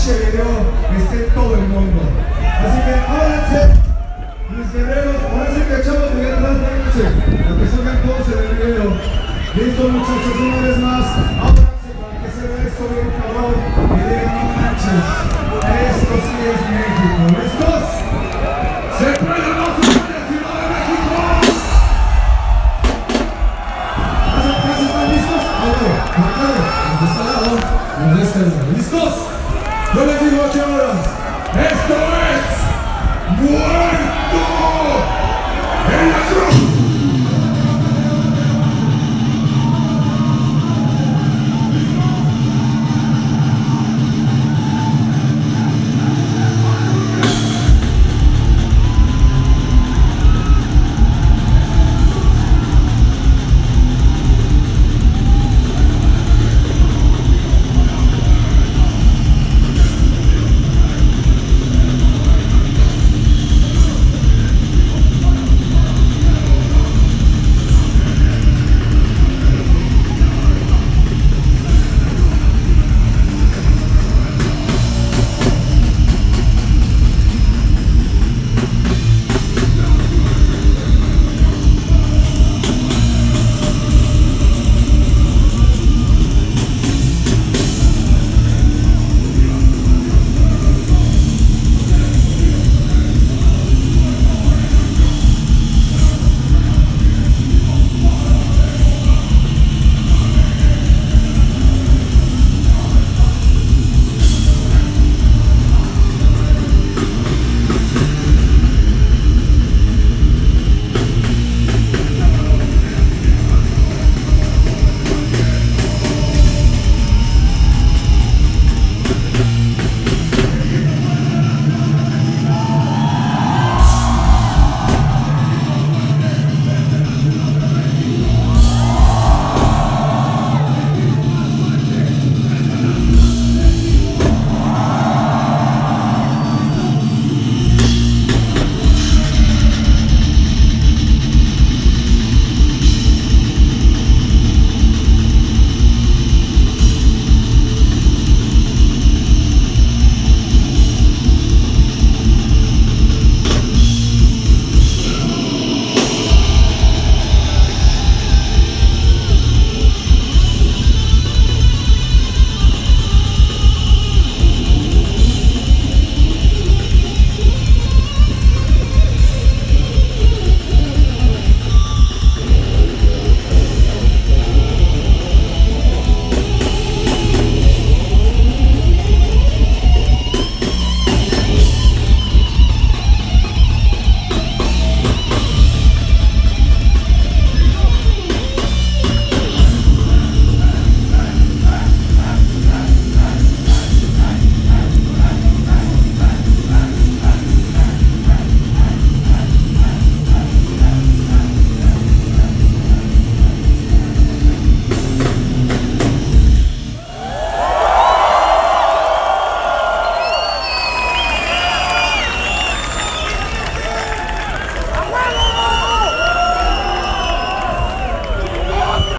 pinche video esté en todo el mundo. Así que ábranse, mis guerreros, ahora sí que echamos de atrás, váyanse, para que salgan todos en el video. Listo muchachos, una vez más, ábranse para que se vea esto bien cabrón y digan no manches, esto sí es México. ¿Listos? ¡Se puede más de Ciudad de México! ¿Están listos? ¿Dónde está el lado? ¿Dónde está el lado? ¿Listos? Yo les digo 8 horas. ¡Esto es Muerto en la Cruz!